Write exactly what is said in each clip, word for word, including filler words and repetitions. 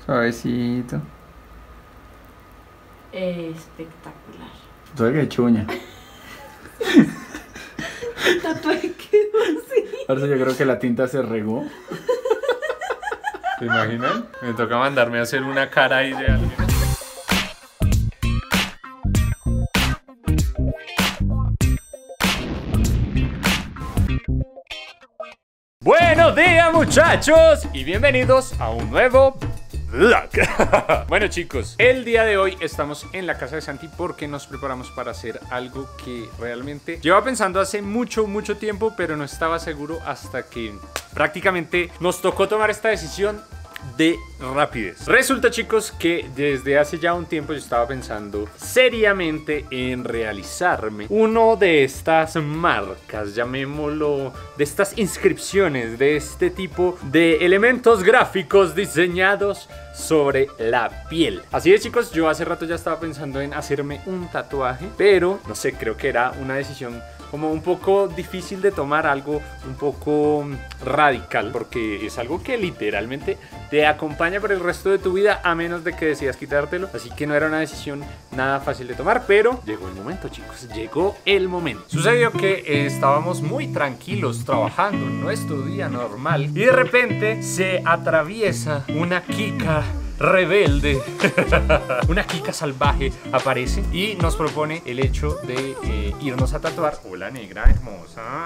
Suavecito. Espectacular. Soy que chuña. El tatuaje quedó así. Ahora yo creo que la tinta se regó. ¿Se imaginan? Me toca mandarme a hacer una cara ahí de alguien. Buenos días, muchachos, y bienvenidos a un nuevo vlog. Bueno, chicos, el día de hoy estamos en la casa de Santi porque nos preparamos para hacer algo que realmente llevaba pensando hace mucho, mucho tiempo, pero no estaba seguro hasta que prácticamente nos tocó tomar esta decisión de rapidez. Resulta, chicos, que desde hace ya un tiempo yo estaba pensando seriamente en realizarme uno de estas marcas, llamémoslo, de estas inscripciones, de este tipo de elementos gráficos diseñados sobre la piel. Así es, chicos, yo hace rato ya estaba pensando en hacerme un tatuaje, pero no sé, creo que era una decisión como un poco difícil de tomar, algo un poco radical, porque es algo que literalmente te acompaña por el resto de tu vida a menos de que decidas quitártelo. Así que no era una decisión nada fácil de tomar, pero llegó el momento, chicos, llegó el momento. Sucedió que eh, estábamos muy tranquilos trabajando en nuestro día normal y de repente se atraviesa una Kika rebelde, una Kika salvaje aparece y nos propone el hecho de eh, irnos a tatuar. Hola, negra hermosa.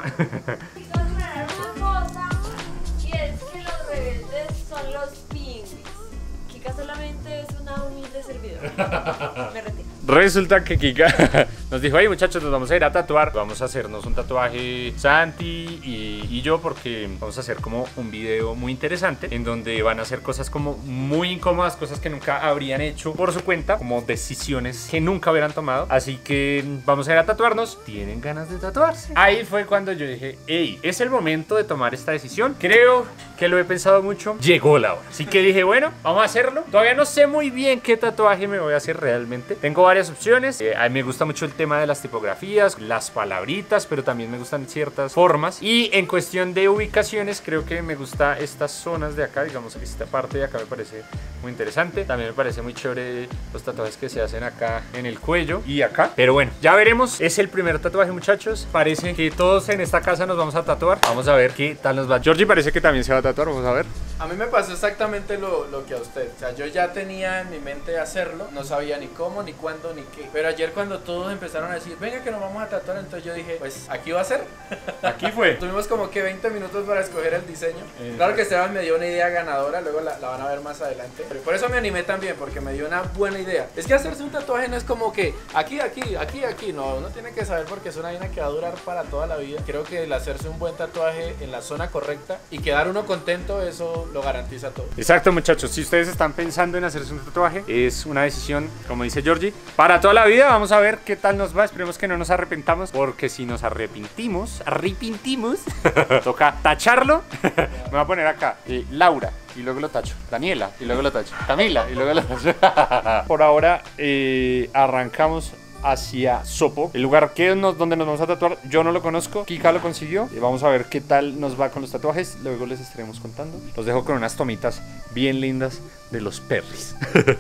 Hermosa. Y es que los rebeldes son los pingüis. Kika solamente es una humilde servidora. Me retiro. Resulta que Kika nos dijo: hey, muchachos, nos vamos a ir a tatuar. Vamos a hacernos un tatuaje Santi y, y yo, porque vamos a hacer como un video muy interesante en donde van a hacer cosas como muy incómodas, cosas que nunca habrían hecho por su cuenta, como decisiones que nunca hubieran tomado. Así que vamos a ir a tatuarnos. ¿Tienen ganas de tatuarse? Ahí fue cuando yo dije: hey, es el momento de tomar esta decisión. Creo que lo he pensado mucho. Llegó la hora. Así que dije: bueno, vamos a hacerlo. Todavía no sé muy bien qué tatuaje me voy a hacer realmente. Tengo varias opciones. Eh, a mí me gusta mucho el tema de las tipografías, las palabritas, pero también me gustan ciertas formas. Y en cuestión de ubicaciones, creo que me gusta estas zonas de acá. Digamos que esta parte de acá me parece muy interesante. También me parece muy chévere los tatuajes que se hacen acá en el cuello y acá. Pero bueno, ya veremos. Es el primer tatuaje, muchachos. Parece que todos en esta casa nos vamos a tatuar. Vamos a ver qué tal nos va. Georgie parece que también se va a tatuar. Vamos a ver. A mí me pasó exactamente lo, lo que a usted. O sea, yo ya tenía en mi mente hacerlo. No sabía ni cómo, ni cuándo, ni qué. Pero ayer cuando todos empezaron a decir: venga que nos vamos a tatuar, entonces yo dije: pues aquí va a ser. Aquí fue. Tuvimos como que veinte minutos para escoger el diseño. Eh, claro que Esteban me dio una idea ganadora. Luego la, la van a ver más adelante. Pero por eso me animé también, porque me dio una buena idea. Es que hacerse un tatuaje no es como que aquí, aquí, aquí, aquí. No, uno tiene que saber, porque es una vaina que va a durar para toda la vida. Creo que el hacerse un buen tatuaje en la zona correcta y quedar uno contento, eso lo garantiza todo. Exacto, muchachos, si ustedes están pensando en hacerse un tatuaje, es una decisión, como dice Georgie, para toda la vida. Vamos a ver qué tal nos va. Esperemos que no nos arrepentamos, porque si nos arrepentimos, arrepentimos, toca tacharlo. Me voy a poner acá eh, Laura, y luego lo tacho. Daniela, y luego lo tacho. Camila, y luego lo tacho. Por ahora eh, arrancamos hacia Sopo, el lugar que nos, donde nos vamos a tatuar. Yo no lo conozco, Kika lo consiguió. Vamos a ver qué tal nos va con los tatuajes. Luego les estaremos contando. Los dejo con unas tomitas bien lindas de los perris.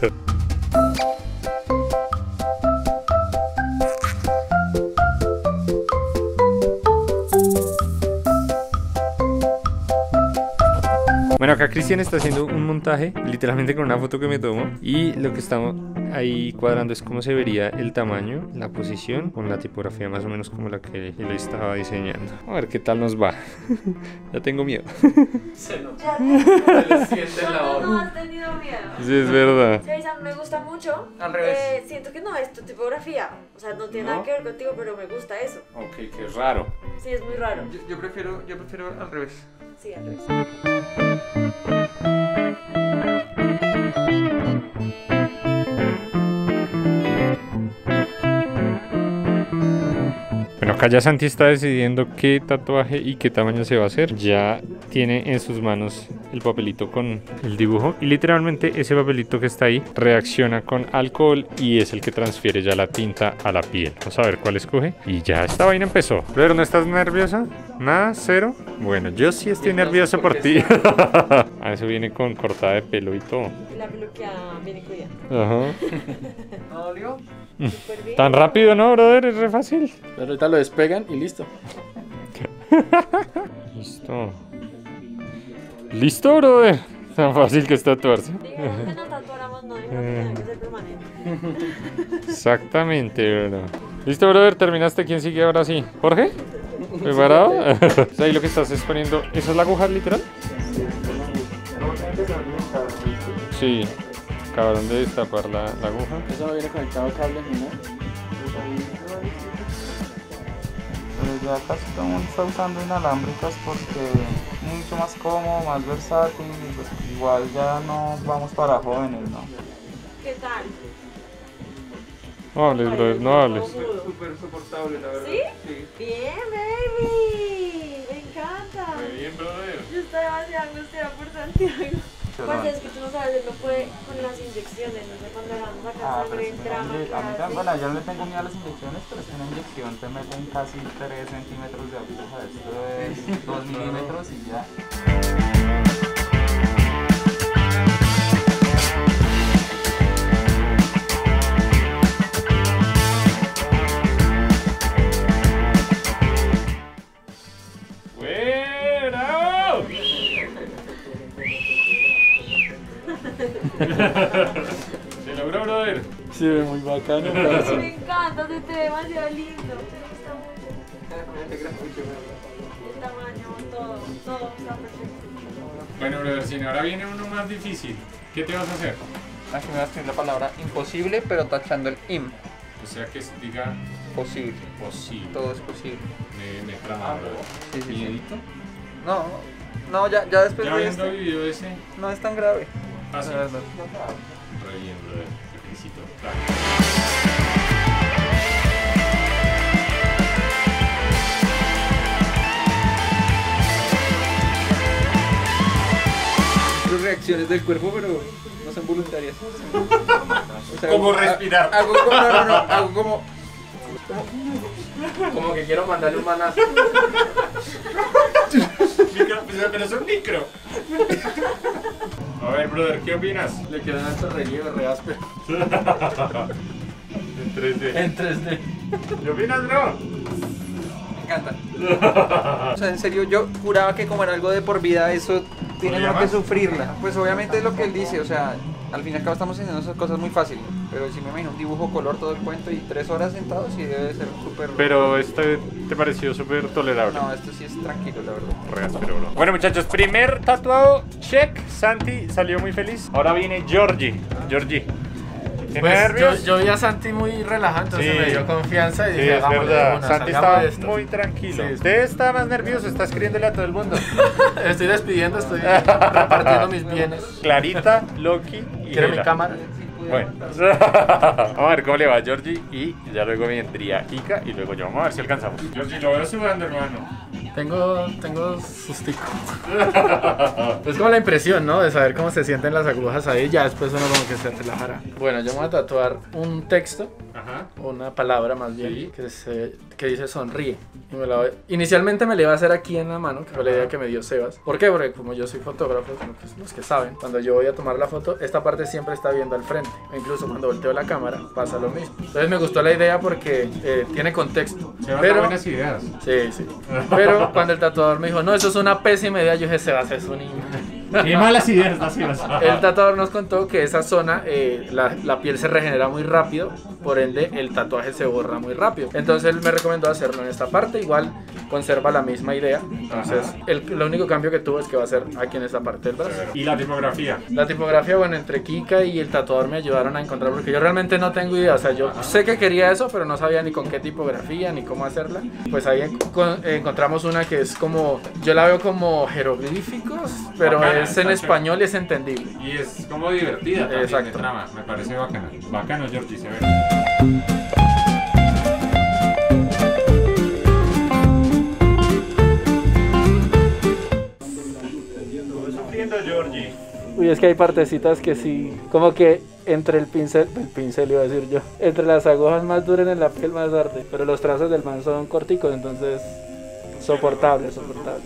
Bueno, acá Cristian está haciendo un montaje literalmente con una foto que me tomo, y lo que estamos ahí cuadrando es cómo se vería el tamaño, la posición, con la tipografía más o menos como la que él estaba diseñando. A ver qué tal nos va. Ya tengo miedo. Se nota. Se siente en la No, no voz. has tenido miedo. Sí, es verdad. Sí, Sam, me gusta mucho. Al revés. Eh, siento que no es tu tipografía. O sea, no tiene ¿No? nada que ver contigo, pero me gusta eso. Ok, qué raro. Sí, es muy raro. Yo, yo prefiero, yo prefiero al revés. Sí, al revés. Bueno, acá ya Santi está decidiendo qué tatuaje y qué tamaño se va a hacer. Ya tiene en sus manos el papelito con el dibujo, y literalmente ese papelito que está ahí reacciona con alcohol y es el que transfiere ya la tinta a la piel. Vamos a ver cuál escoge. Y ya esta vaina empezó. Pero ¿no estás nerviosa? ¿Nada? ¿Cero? Bueno, yo sí estoy nervioso por ti. Ah, eso viene con cortada de pelo y todo. La peluqueada viene incluida. Ajá. ¿No dolió? Súper bien. Tan rápido, ¿no, brother? Es re fácil. Pero ahorita lo despegan y listo. Listo. Listo, brother. Tan fácil que es tatuarse. Dijeron que nos tatuáramos, no dijeron que tenía que ser permanente. Exactamente, bro. Listo, brother. Terminaste. ¿Quién sigue ahora sí? ¿Jorge? ¿Preparado? O sea, ahí lo que estás es poniendo. ¿Esa es la aguja literal? Sí. Acabaron de destapar la, la aguja. Eso no viene conectado a cables ni nada. Pero ya casi todo el mundo está usando inalámbricas porque es mucho más cómodo, más versátil y pues igual ya no vamos para jóvenes, ¿no? ¿Qué tal? No hables, brother, no hables. Súper soportable, la verdad. ¿Sí? Sí. Bien, baby. Me encanta. Bien, brother. Yo estoy demasiado angustiada por Santiago. Pues es que tú no sabes, él no puede con las inyecciones, no sé cuándo le vamos a Ah, sacar pero sangre, si entra, me dan- a mí también, entra, bueno, yo no le tengo miedo a las inyecciones, pero es que una inyección te meten casi tres centímetros de aguja, esto es dos milímetros y ya. ¡Bravo! Se logró, brother. Se ve muy bacano. Me encanta, se te ve demasiado lindo. Me gusta mucho. El tamaño, todo, todo está perfecto. Bueno, brother, si ahora viene uno más difícil. ¿Qué te vas a hacer? Aquí me vas a escribir la palabra imposible, pero tachando el im. O sea, que diga Posible, posible. todo es posible. Me, me trama, brother. Sí, sí, sí. ¿Miedito? No, no, ya, ya después Ya de viendo este, el video ese. no es tan grave. Ah, sí. La verdad. Re bien, brother. Te felicito. Claro. Sus reacciones del cuerpo, pero no son voluntarias. O sea, ¿Cómo ha- respirar? Hago como, no, no, no, hago como, como, como que quiero mandarle un manazo. Micro, pero es un micro. A ver, brother, ¿qué opinas? Le quedó un alto relieve re áspero. En tres D. En tres D. ¿Qué opinas, bro? Me encanta. O sea, en serio, yo juraba que como era algo de por vida, eso tiene uno que más? sufrirla. Pues obviamente es lo que él dice, o sea, al fin y al cabo estamos haciendo esas cosas muy fáciles. Pero si me imagino un dibujo, color, todo el cuento y tres horas sentado, sí debe ser súper... Pero este te pareció súper tolerable. No, esto sí es tranquilo, la verdad. Re áspero, bro. Bueno, muchachos, primer tatuado, check. Santi salió muy feliz. Ahora viene Georgie. Georgie. ¿Tienes Pues yo, nervios? yo vi a Santi muy relajado, entonces Sí. me dio confianza y Sí, dije, es "Hagámosle de verdad. una, Santi salgamos estaba de esto". muy tranquilo. Sí, sí. Usted está más nervioso, está escribiéndole a todo el mundo. Estoy despidiendo, estoy repartiendo mis bienes. Clarita, Loki y ¿Quiere mi Hela. cámara? Bueno, vamos a ver cómo le va a Georgie y ya luego vendría Ika y luego yo. Vamos a ver si alcanzamos. Georgie, lo veo sudando, hermano. Tengo, tengo sustico. Es como la impresión, ¿no? De saber cómo se sienten las agujas ahí, ya después uno como que se relajará. Bueno, yo me voy a tatuar un texto, Ajá. una palabra más bien, Sí. que, se, que dice sonríe. Y me la voy- Inicialmente me la iba a hacer aquí en la mano, que fue la idea que me dio Sebas. ¿Por qué? Porque como yo soy fotógrafo, como que los que saben, cuando yo voy a tomar la foto, esta parte siempre está viendo al frente. E incluso cuando volteo la cámara, pasa lo mismo. Entonces me gustó la idea porque eh, tiene contexto. Se van a dar Pero, buenas ideas. sí, sí. Pero cuando el tatuador me dijo, no, eso es una pésima idea, yo dije, Sebas es un niño. Qué malas ideas, las El tatuador nos contó que esa zona, eh, la, la piel se regenera muy rápido, por ende el tatuaje se borra muy rápido. Entonces él me recomendó hacerlo en esta parte, igual conserva la misma idea. Entonces el, lo único cambio que tuvo es que va a ser aquí en esta parte del brazo. Y la tipografía. La tipografía, bueno, entre Kika y el tatuador me ayudaron a encontrar, porque yo realmente no tengo idea, o sea, yo sé que quería eso, pero no sabía ni con qué tipografía, ni cómo hacerla. Pues ahí en- con- encontramos una que es como, yo la veo como jeroglíficos, pero Bacana, es en está español y es entendible. Y es como divertida también. Exacto. De trama. Me parece bacana. Bacano, Georgie, se ve. Estoy sufriendo, Georgie. Uy, es que hay partecitas que sí, como que entre el pincel, el pincel iba a decir yo, entre las agujas más duras en la piel más arde, pero los trazos del man son corticos, entonces Soportable, soportable.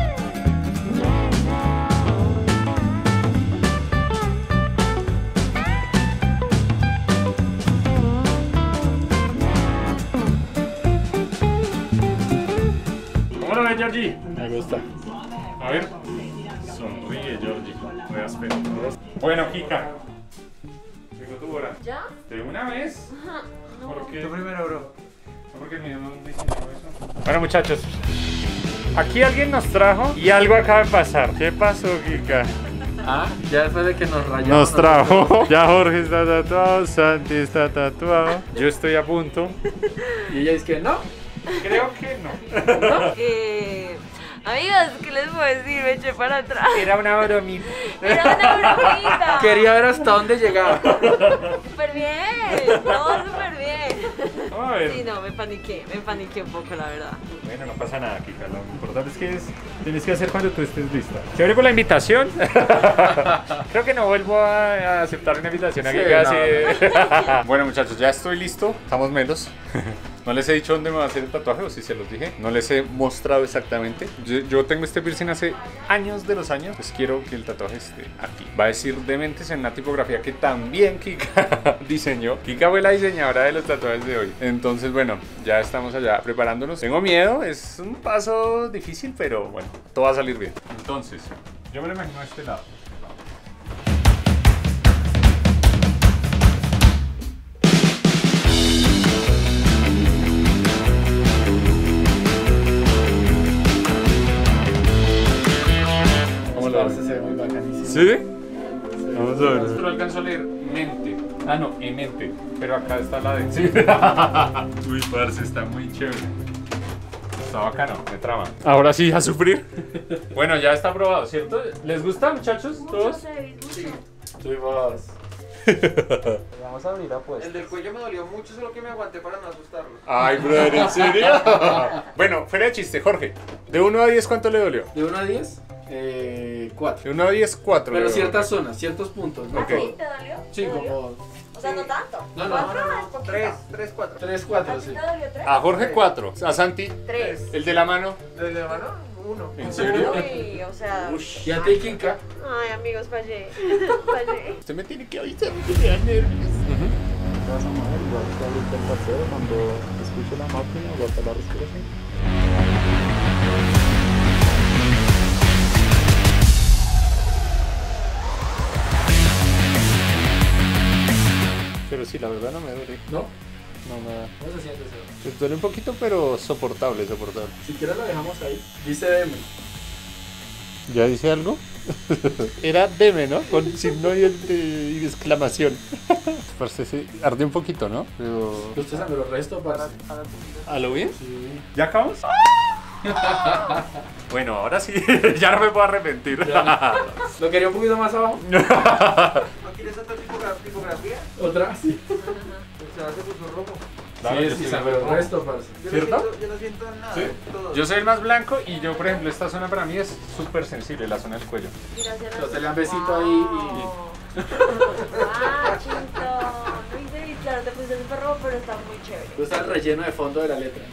¿Cómo lo ves, Georgie? Me gusta. A ver. Sonríe, Georgie. Voy a esperar. Bueno, Kika. Llegó tu hora. ¿Ya? ¿De una vez? No. ¿Por qué? Tú primero, bro. No, porque el mío no diseñó eso. Bueno, muchachos. Aquí alguien nos trajo y algo acaba de pasar. ¿Qué pasó, Kika? Ah, ya después de que nos rayamos. Nos trajo. Ya Jorge está tatuado, Santi está tatuado. Yo estoy a punto. Y ella dice que no. Creo que no. Eh, amigos, ¿qué les puedo decir? Me eché para atrás. Era una bromita. Era una bromita. Quería ver hasta dónde llegaba. Súper bien. No, súper bien. Vamos a ver. Sí, no, me paniqué. Me paniqué un poco, la verdad. Bueno, no pasa nada, Kika. Lo importante es que es, tienes que hacer cuando tú estés lista. Chévere por la invitación. Creo que no vuelvo a, a aceptar una invitación a Sí, Kika. no, así. Bueno, muchachos, ya estoy listo. Estamos melos. No les he dicho dónde me va a hacer el tatuaje, o si se los dije. No les he mostrado exactamente. Yo, yo tengo este piercing hace años de los años. Pues quiero que el tatuaje esté aquí. Va a decir Dementes en una tipografía que también Kika diseñó. Kika fue la diseñadora de los tatuajes de hoy. Entonces, bueno, ya estamos allá preparándonos. Tengo miedo, es un paso difícil, pero bueno, todo va a salir bien. Entonces, yo me lo imagino a este lado. Parce, se ve muy bacanísimo. ¿Sí? Vamos a ver. Pero alcanzo a leer mente. Ah, no, y mente. Pero acá está la de. Sí. Uy, parce, está muy chévere. Está bacano, me trama. Ahora sí, a sufrir. Bueno, ya está aprobado, ¿cierto? ¿Les gusta, muchachos? ¿Todos? Sí. Tuvimos. Vamos a abrir apuestas. El del cuello me dolió mucho, solo que me aguanté para no asustarlo. Ay, brother, ¿en serio? Bueno, fuera de chiste, Jorge. De uno a diez, ¿cuánto le dolió? De uno a diez, eh, cuatro. De uno a diez, cuatro. Pero le dolió. ciertas zonas, ciertos puntos, ¿no? Ok. ¿Ah, sí? ¿Te dolió? Sí, ¿Te dolió? como O sea, no tanto. No, no, ¿Cuatro? no, no, Es poquito. Tres, tres, cuatro. tres, ¿A cuatro, ti sí. te dolió tres? A Jorge, cuatro. A Santi, Tres. el de la mano. ¿Desde la mano? Uno. ¿En serio? Uy, o sea. Y a ti, Kika. Ay, amigos, fallé. Fallé. Usted me tiene que avisar que me da nervios. Vas a mover, igual que ahorita el parcero cuando escuche la máquina, aguanta la respiración. Pero sí, la verdad no me duele. ¿No? No me da. ¿Cómo se siente eso? Pues duele un poquito, pero soportable, soportable. Si quieres lo dejamos ahí. Dice Deme. ¿Ya dice algo? Era deme, ¿no? Con signo de, de exclamación. Parce, sí, arde un poquito, ¿no? Pero... Usted sabe los restos para. ¿A lo bien? Sí. ¿Ya acabamos? Bueno, ahora sí, ya no me puedo arrepentir. ¿Lo quería un poquito más abajo? ¿No quieres otra tipogra- tipografía? ¿Otra? Sí. Se hace puso rojo. Claro, sí, yo sí, soy sabe los rojo. restos, parce. Yo ¿Cierto? No siento, yo no siento nada. ¿Sí? Todo. Yo soy el más blanco y yo, por ejemplo, esta zona para mí es súper sensible, la zona del cuello. Gracias. Entonces le dan besito ahí y- Ah, chito. No hice, claro, te puse súper rojo, pero está muy chévere. Gusta el relleno de fondo de la letra.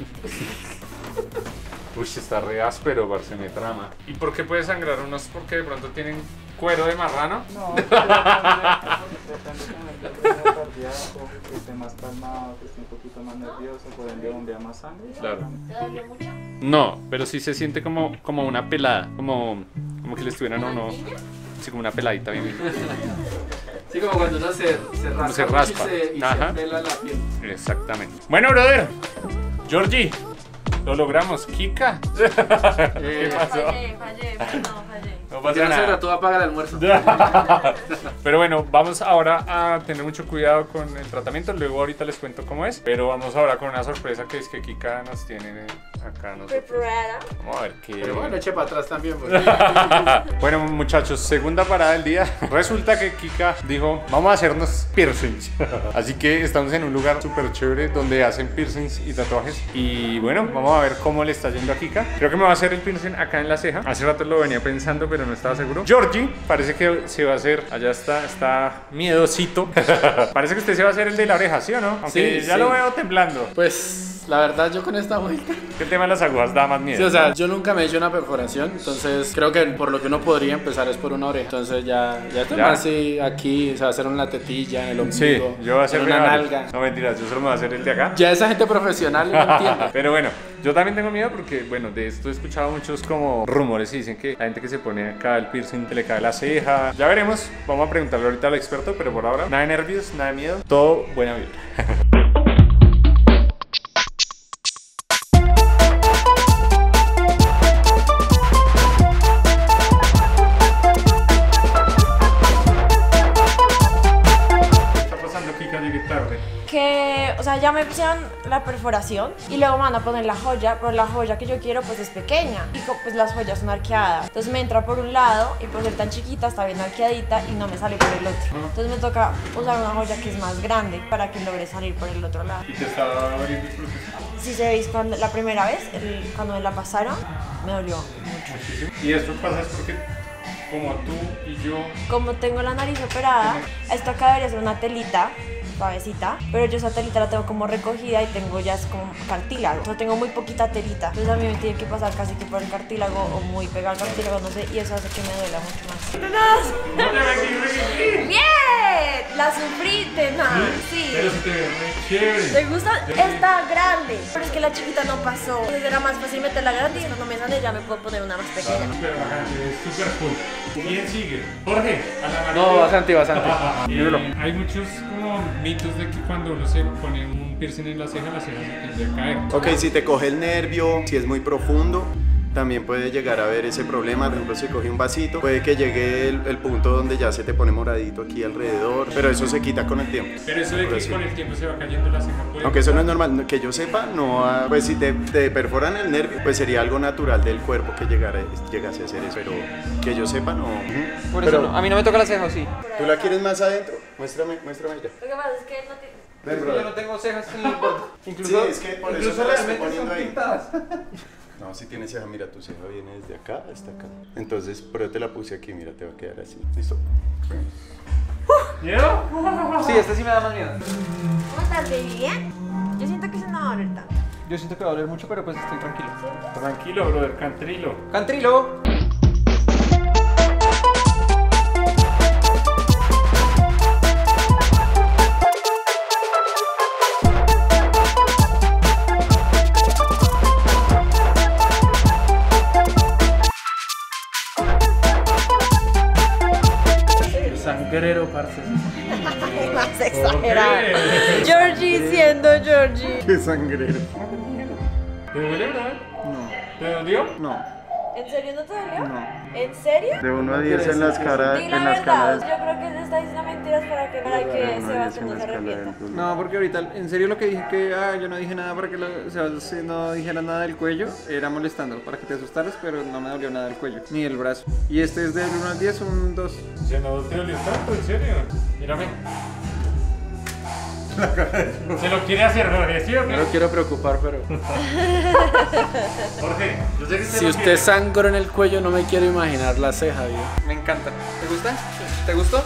Uy, está re áspero, parce, me trama. ¿Y por qué puede sangrar unos? Porque de pronto tienen cuero de marrano. No, depende, depende también del ritmo cardíaco, que esté más calmado, que esté un poquito más nervioso, por ende bombea más sangre. Claro. ¿Te dolió mucho? No, pero sí se siente como, como una pelada, como, como que le estuvieran a uno, sí, como una peladita bien. Sí, como cuando uno se, se raspa, Se mucho raspa. y se, y Ajá. se pela la piel. Exactamente. Bueno, brother, Georgie, lo logramos. Kika, ¿qué Eh, pasó? Fallé, fallé, no, fallé. No Si pasa no se nada. gratúa, paga el almuerzo. Pero bueno, vamos ahora a tener mucho cuidado con el tratamiento. Luego ahorita les cuento cómo es. Pero vamos ahora con una sorpresa que es que Kika nos tiene acá nosotros. Preparada. Vamos a ver qué. Pero bueno, eche para atrás también. Porque... Bueno, muchachos, segunda parada del día. Resulta que Kika dijo, vamos a hacernos piercings. Así que estamos en un lugar súper chévere donde hacen piercings y tatuajes. Y bueno, vamos a ver cómo le está yendo a Kika. Creo que me va a hacer el piercing acá en la ceja. Hace rato lo venía pensando, pero no estaba seguro. Georgie, parece que se va a hacer, allá está, está miedosito. Parece que usted se va a hacer el de la oreja, ¿sí o no? Aunque Sí, ya sí. lo veo temblando. Pues la verdad, yo con esta vuelta. el tema de las agujas da más miedo. Sí, o sea, yo nunca me he hecho una perforación, entonces creo que por lo que uno podría empezar es por una oreja. Entonces ya, ya estoy Ya. más así, aquí, se va a hacer una tetilla, en el Sí, ombligo, yo voy a hacer en una varios. nalga. No mentiras, yo solo me voy a hacer el de acá. Ya esa gente profesional no entiende. Pero bueno, yo también tengo miedo porque, bueno, de esto he escuchado muchos como rumores y dicen que hay gente que se pone acá el piercing, que le cae la ceja. Ya veremos, vamos a preguntarle ahorita al experto, pero por ahora, nada de nervios, nada de miedo, todo buena vibra. ¿Qué está pasando, Kika? Llegué tarde. Que, o sea, ya me pusieron la perforación y luego me van a poner la joya, pero la joya que yo quiero pues es pequeña y co- pues las joyas son arqueadas. Entonces me entra por un lado y por ser tan chiquita está bien arqueadita y no me sale por el otro. Entonces me toca usar una joya que es más grande para que logre salir por el otro lado. ¿Y te está abriendo el proceso? Si se veis cuando, la primera vez, el- cuando me la pasaron, me dolió mucho. Y esto pasa es porque como tú y yo... Como tengo la nariz operada, esto acá debería ser una telita suavecita, pero yo esa telita la tengo como recogida y tengo ya es como cartílago. Yo tengo muy poquita telita, entonces a mí me tiene que pasar casi que por el cartílago o muy pegado al cartílago, no sé, y eso hace que me duela mucho más. ¡Bien! La sufrí, tenaz, sí. Pero se te ve muy chévere. ¿Te gusta? Está grande, pero es que la chiquita no pasó. Entonces era más fácil meter la grande y cuando me sale ya me puedo poner una más pequeña. Súper bacán, es súper cool. ¿Quién sigue? Jorge, a la No, bastante, bastante. Eh, hay muchos como mitos de que cuando uno se pone un piercing en la ceja, la ceja se tiende a caer. Ok, si te coge el nervio, si es muy profundo, también puede llegar a haber ese problema. Por ejemplo, si coge un vasito, puede que llegue el, el punto donde ya se te pone moradito aquí alrededor, pero eso se quita con el tiempo. Pero eso de Por que así. con el tiempo se va cayendo la ceja. puede Aunque eso no es pasar. normal, que yo sepa, no, ha- pues si te, te perforan el nervio, pues sería algo natural del cuerpo que llegara, llegase a hacer eso, pero que yo sepa, no. Ujú. Por eso Pero, no- a mí no me toca la ceja, ¿o sí? ¿tú la quieres más adentro? Muéstrame, muéstrame ya. Lo que pasa es que no te... Ven, Yo brother. no tengo cejas en el borde. Sí, Incluso, es que por eso incluso te la estoy realmente son poniendo ahí. pintadas. No, si tienes ceja, mira, tu ceja viene desde acá hasta acá. Entonces, pero yo te la puse aquí, mira, te va a quedar así. ¿Listo? ¿Miedo? Sí, este sí me da más miedo. ¿Cómo estás, baby? ¿Bien? Yo siento que se me va a doler tanto. Yo siento que va a doler mucho, pero pues estoy tranquilo. Tranquilo, brother, cantrilo. ¡Cantrilo! Sangrero, parce. Más exagerado. Georgie siendo Georgie. ¡Qué sangrero! ¿Te duele, brother? No, ¿Te dolió? no, ¿En serio no te dolió? no. ¿En serio? De uno a diez en la escala, Di la en la verdad. escala Yo creo que se está diciendo mentiras para que, para que Sebastián no se arrepienta. No, porque ahorita, en serio lo que dije que, ah, yo no dije nada para que lo, o sea, si no dijera nada del cuello, era molestando, para que te asustaras, pero no me dolió nada del cuello, ni del brazo. Y este es del uno al diez, un dos. ¿Se no te dolió tanto? ¿En serio? Mírame. Se lo quiere hacer, Jorge, ¿sí o No qué? lo quiero preocupar, pero Jorge, yo sé que si usted sangró en el cuello, no me quiero imaginar la ceja, viejo. Me encanta. ¿Te gusta? ¿Te gustó?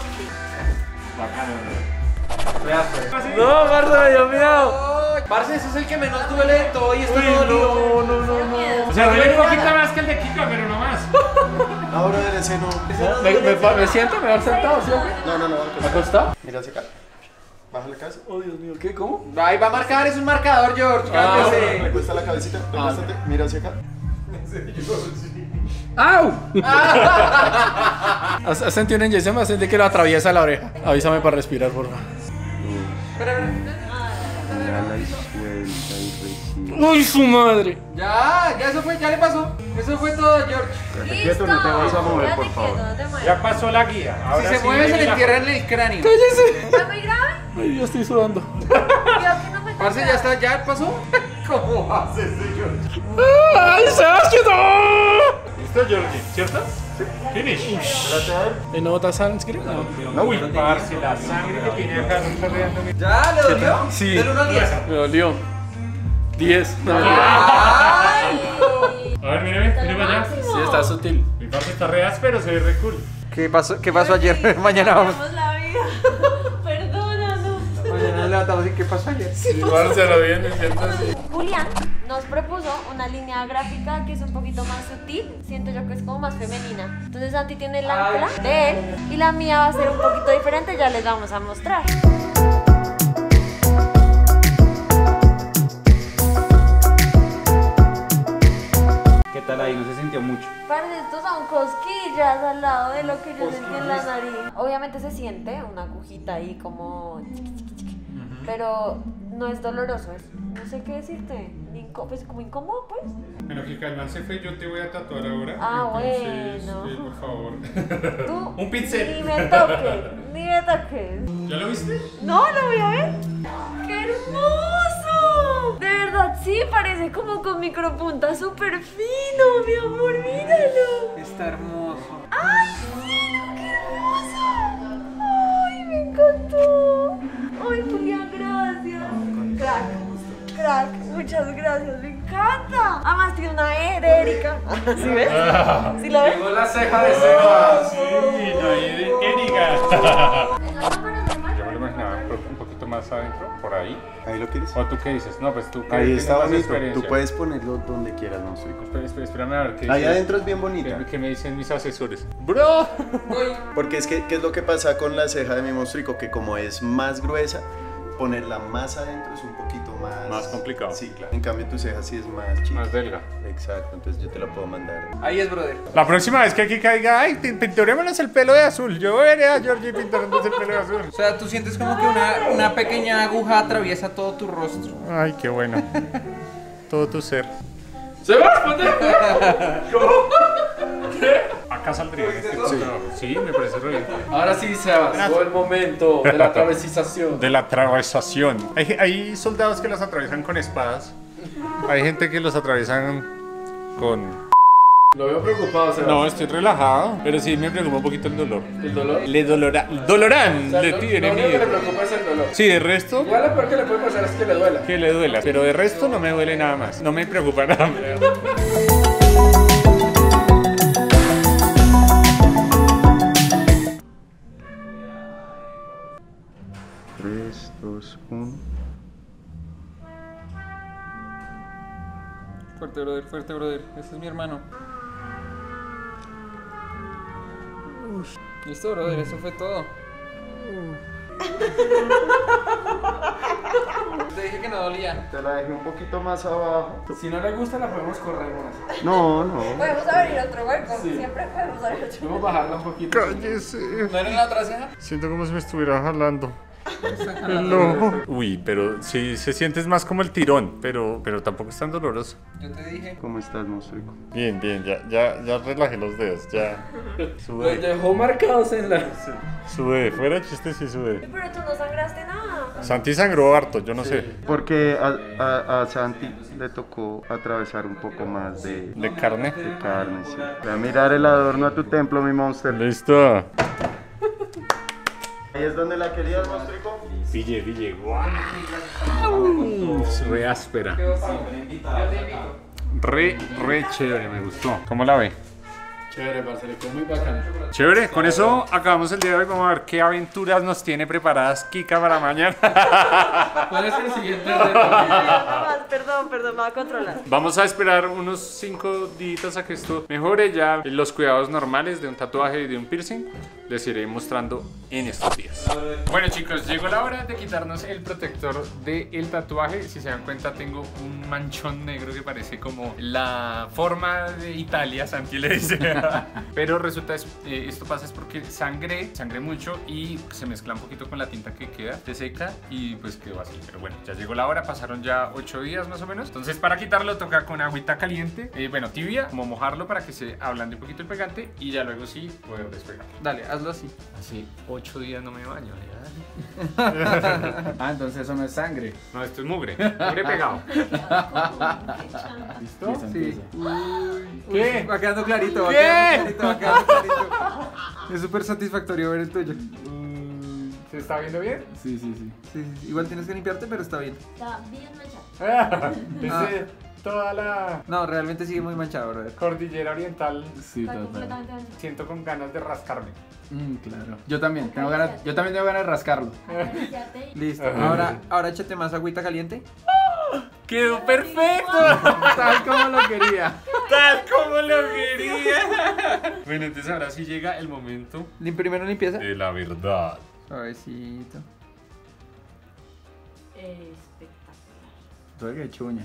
No, Marta, me dio miedo. Oh, parce, ese es el que menos duele de todo y este no dolió. no, no, no. O sea, duele un poquito más que el de Kika, pero no más. No, brother, ese no. ¿Me, me, pa- me siento mejor sentado, ¿sí? No, no, no. acostado. ¿Acostado? Mira hacia acá. Baja la cabeza. Oh, Dios mío, ¿qué? ¿Cómo? Ahí va a marcar, es un marcador, George. Cálmese. Recuesta la cabecita, recuéstate, mira hacia acá. ¡Au! ¿Has, has sentido una inyección? ¿Has sentido que lo atraviesa la oreja? Avísame para respirar, por favor. Espera, espera. Inhala y suelta y recibe. ¡Uy, su madre! Ya, ya eso fue, ya le pasó. Eso fue todo, George. ¡Listo! quieto, no te vas a mover, Quédate por favor. quieto, no te muevas. Ya pasó la guía. Ahora Si se sí mueve, se viene le la- entierra en el cráneo. ¡Cállese! ¿Está muy grave? Ay, yo estoy sudando. Creo que no fue tan Parce, ya grave. está, ya pasó. ¿Cómo haces, George? ¡Ay, Sebastián! ¡No! ¿Listo, Jorge? ¿Cierto? Sí. Finish. ¿Y no botas sunscreen? No. Uy, parce, la sangre que tiene acá no está reando. ¿Ya? ¿Le dolió? Sí. Del uno al diez. Me dolió. diez. No, ¡Ay! A ver, míreme, míreme allá. sí, está sutil. Mi parce está re áspero, se ve re cool. ¿Qué pasó, qué pasó ayer? Mañana vamos. Perdemos la vida. Perdónanos. Mañana le levantamos y ¿qué pasó ayer? Igual se lo vienen diciendo así. Julián nos propuso una línea gráfica que es un poquito más sutil, siento yo que es como más femenina. Entonces Santi tiene el ancla de él y la mía va a ser un poquito diferente, ya les vamos a mostrar. ¿Qué tal ahí? ¿No se sintió mucho? Parce, estos son cosquillas al lado de lo que yo sentí en la nariz. Obviamente se siente una agujita ahí como chiqui, chiqui, chiqui. Pero no es doloroso, es, no sé qué decirte, Incó pues como incómodo pues. Bueno, que calma se fue, yo te voy a tatuar ahora. Ah, entonces, bueno. eh, por favor. Tú Un pincel. ni me toques, ni me toques. ¿Ya lo viste? No, lo voy a ver. ¡Qué hermoso! De verdad, sí, parece como con micropunta súper fino, mi amor, míralo. Está hermoso. ¡Ay, cielo, qué hermoso! ¡Ay, me encantó! ¡Ay, Julián, gracias! Crack, crack, muchas gracias, me encanta. Además tiene una E de Erika. ¿Sí ves? ¿Sí lo ves? Llegó la ceja de Sebas. Sí, no hay de Erika. Yo me lo imaginaba un poquito más adentro, por ahí. ¿Ahí lo quieres? ¿O tú qué dices? No, pues tú que Ahí tienes está más bonito. experiencia. Tú puedes ponerlo donde quieras, no estoy. Espera, espera, espérame a ver qué Ahí dice- adentro es bien bonita. ¿Qué, qué me dicen mis asesores? ¡Bro! Porque es que, ¿qué es lo que pasa con la ceja de mi monstruico? Que como es más gruesa, ponerla más adentro es un poquito más... Más complicado. Sí, claro. En cambio tu ceja sí es más chica. Más delga. Exacto, entonces yo te la puedo mandar. Ahí es, brother. La próxima vez que aquí caiga, ay, pin- pinturémonos el pelo de azul. Yo veré a Georgie pintándose el pelo de azul. O sea, tú sientes como que una, una pequeña aguja atraviesa todo tu rostro. Ay, qué bueno. Todo tu ser. ¡Sebas, ponte! ¿Cómo? Acá saldría en este trabajo. Sí, me parece re bien. Ahora sí, Sebas, llegó el momento de la travesización. De la atravesación. Hay, hay soldados que los atraviesan con espadas. Hay gente que los atraviesan con... Lo veo preocupado, Sebas. No, estoy relajado, pero sí me preocupa un poquito el dolor. ¿El dolor? Le dolorá... Dolorán, O sea, le lo, tiene lo único que le miedo. preocupa es el dolor. Sí, de resto, Igual lo peor que le puede pasar es que le duela. que le duela. Pero de resto no me duele nada más. No me preocupa nada más. tres, dos, uno. Fuerte, brother, fuerte, brother. Ese es mi hermano. Listo, brother, eso fue todo. Te dije que no dolía. Te la dejé un poquito más abajo. Si no le gusta, la podemos correr más. No, no. Podemos abrir otro hueco, siempre podemos abrir otro Podemos bajarla un poquito. Cállese. ¿No era en la otra ceja? Siento como si me estuviera jalando. El ojo. Uy, pero sí se siente más como el tirón, pero, pero tampoco es tan doloroso. Yo te dije. ¿Cómo estás, monstruico? Bien, bien, ya, ya, ya relajé los dedos, ya. Los Sube, dejó marcados en la... sube, fuera de chistes y sube. Pero tú no sangraste nada. Santi sangró harto, yo no sé. Porque a, a, a Santi le tocó atravesar un poco más de, De carne. de carne, sí. Ve a mirar el adorno a tu templo, mi monster. Listo. Ahí es donde la querías, monstruico. Pille, pille, guau. Es re áspera. Re, re chévere, me gustó. ¿Cómo la ve? Chévere, parce, le quedó muy bacana. Chévere, con eso acabamos el día de hoy. Vamos a ver qué aventuras nos tiene preparadas Kika para mañana. ¿Cuál es el siguiente reto? Perdón, perdón, me va a controlar. Vamos a esperar unos cinco días a que esto mejore. Ya los cuidados normales de un tatuaje y de un piercing les iré mostrando en estos días. Bueno, chicos, llegó la hora de quitarnos el protector del tatuaje. Si se dan cuenta, tengo un manchón negro que parece como la forma de Italia, Santi le dice. Pero resulta, es, eh, esto pasa es porque sangré, sangré mucho y se mezcla un poquito con la tinta que queda, se seca y pues quedó así. Pero bueno, ya llegó la hora, pasaron ya ocho días más o menos. Entonces para quitarlo toca con agüita caliente, eh, bueno, tibia, como mojarlo para que se ablande un poquito el pegante y ya luego sí poder despegarlo. Dale, hazlo así. Hace ocho días no me baño, ¿ya? Ah, entonces eso no es sangre. No, esto es mugre, mugre pegado. ¿Listo? Sí. ¿Qué? Va quedando clarito, va ¿Qué? quedando clarito, va quedando clarito. Es súper satisfactorio ver el tuyo. ¿Se está viendo bien? Sí, sí, sí. Sí, sí, sí. Igual tienes que limpiarte, pero está bien. Está bien manchado. Ese- toda la No, realmente sigue muy manchado, brother. cordillera oriental. Sí, Está total. completamente manchado. Siento con ganas de rascarme. Mm, claro. Yo también, tengo ganas, yo también tengo ganas de rascarlo. Acariciate y- Listo. Ajá. Ahora, ahora échate más agüita caliente. ¡Quedó perfecto! Tal como lo quería. ¡Tal como lo quería! Bueno, entonces ahora sí llega el momento Lim- Primero limpieza. de la verdad. Suavecito. Espectacular. Todo que chuña.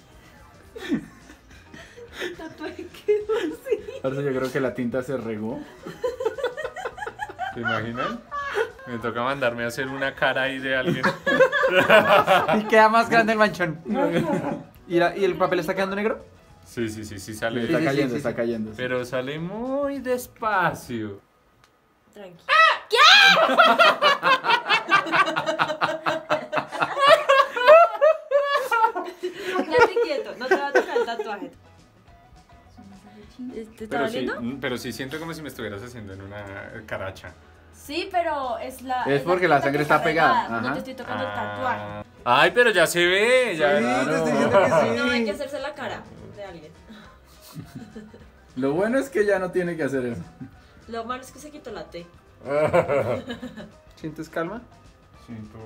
Tatuaje quedó así. Ahora yo creo que la tinta se regó. ¿Se imaginan? Me toca mandarme a hacer una cara ahí de alguien. Y queda más grande el manchón. ¿Y, la- y el papel está quedando negro? Sí, sí, sí, sí sale. Está sí, sí, cayendo, sí, está sí. cayendo. sí. Pero sale muy despacio. Tranqui. Quédate quieto, no te va a tocar el tatuaje. ¿Te está Pero sí, doliendo? pero sí siento como si me estuvieras haciendo en una caracha. Sí, pero es la. Es porque la tinta sangre que está pegada, No ajá. te estoy tocando el tatuaje. Ah. Ay, pero ya se ve. Ya. Sí, te estoy diciendo que sí. No hay que hacerse la cara de alguien. Lo bueno es que ya no tiene que hacer eso. Lo malo es que se quitó la T. ¿Sientes calma? Siento.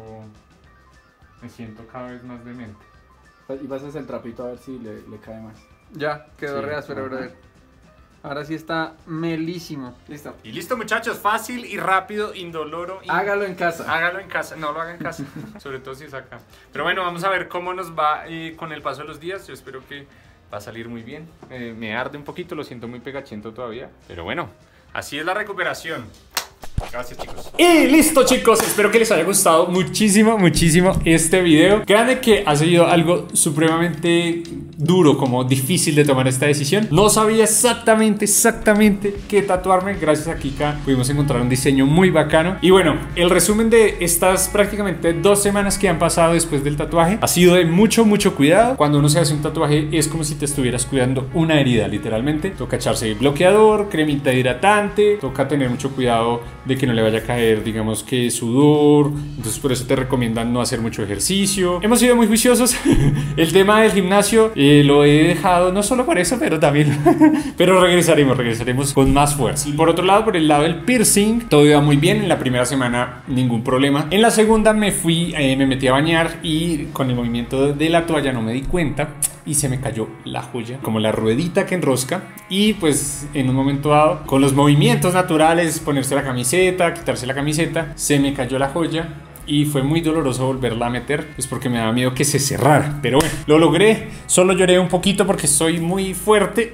Me siento cada vez más demente. Y pasas el trapito a ver si le, le cae más. Ya, quedó Sí, re áspero, ajá. brother. Ahora sí está melísimo. Listo. Y listo, muchachos, fácil y rápido, indoloro. Y... Hágalo en casa. Hágalo en casa, no lo haga en casa, sobre todo si es acá. Pero bueno, vamos a ver cómo nos va eh, con el paso de los días. Yo espero que va a salir muy bien. Eh, me arde un poquito, lo siento muy pegachento todavía. Pero bueno, así es la recuperación. Gracias, chicos. Y listo, chicos, espero que les haya gustado muchísimo, muchísimo este video. Créanme que ha sido algo supremamente duro, como difícil de tomar esta decisión. No sabía exactamente, exactamente qué tatuarme. Gracias a Kika pudimos encontrar un diseño muy bacano. Y bueno, el resumen de estas prácticamente dos semanas que han pasado después del tatuaje ha sido de mucho, mucho cuidado. Cuando uno se hace un tatuaje es como si te estuvieras cuidando una herida, literalmente. Toca echarse bloqueador, cremita hidratante, toca tener mucho cuidado de que no le vaya a caer, digamos que sudor. Entonces por eso te recomiendan no hacer mucho ejercicio. Hemos sido muy juiciosos. El tema del gimnasio eh, lo he dejado no solo por eso, pero también pero regresaremos, regresaremos con más fuerza. Y por otro lado, por el lado del piercing, todo iba muy bien. En la primera semana ningún problema. En la segunda me fui, eh, me metí a bañar y con el movimiento de la toalla no me di cuenta y se me cayó la joya, como la ruedita que enrosca. Y pues en un momento dado, con los movimientos naturales, ponerse la camiseta, quitarse la camiseta, se me cayó la joya. Y fue muy doloroso volverla a meter, pues porque me daba miedo que se cerrara. Pero bueno, lo logré. Solo lloré un poquito porque soy muy fuerte.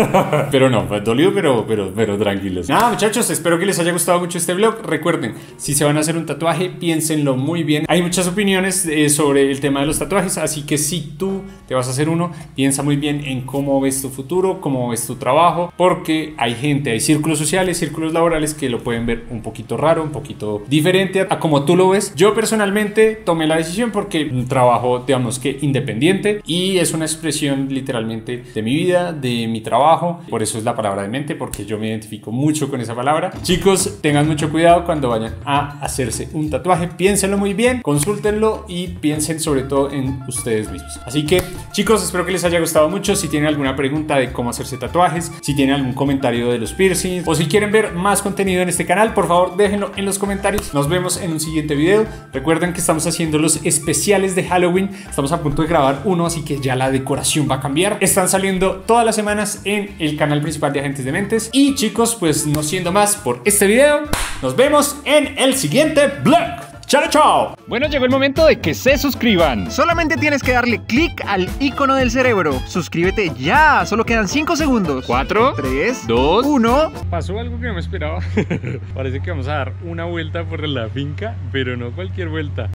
Pero no, fue dolido, pero, pero, pero tranquilos. Nada, muchachos, espero que les haya gustado mucho este vlog. Recuerden, si se van a hacer un tatuaje, piénsenlo muy bien. Hay muchas opiniones eh, sobre el tema de los tatuajes, así que si tú te vas a hacer uno, piensa muy bien en cómo ves tu futuro, cómo ves tu trabajo, porque hay gente, hay círculos sociales, círculos laborales que lo pueden ver un poquito raro, un poquito diferente a como tú lo ves. Yo personalmente tomé la decisión porque un trabajo, digamos que independiente, y es una expresión literalmente de mi vida, de mi trabajo. Por eso es la palabra de mente, porque yo me identifico mucho con esa palabra. Chicos, tengan mucho cuidado cuando vayan a hacerse un tatuaje. Piénsenlo muy bien, consúltenlo y piensen sobre todo en ustedes mismos. Así que, chicos, espero que les haya gustado mucho. Si tienen alguna pregunta de cómo hacerse tatuajes, si tienen algún comentario de los piercings o si quieren ver más contenido en este canal, por favor déjenlo en los comentarios. Nos vemos en un siguiente video. Recuerden que estamos haciendo los especiales de Halloween. Estamos a punto de grabar uno, así que ya la decoración va a cambiar. Están saliendo todas las semanas en el canal principal de Agentes de Mentes. Y chicos, pues no siendo más por este video, nos vemos en el siguiente vlog. ¡Chao, chao! Bueno, llegó el momento de que se suscriban. Solamente tienes que darle clic al icono del cerebro. Suscríbete ya, solo quedan cinco segundos. Cuatro, tres, dos, uno. Pasó algo que no me esperaba. Parece que vamos a dar una vuelta por la finca, pero no cualquier vuelta.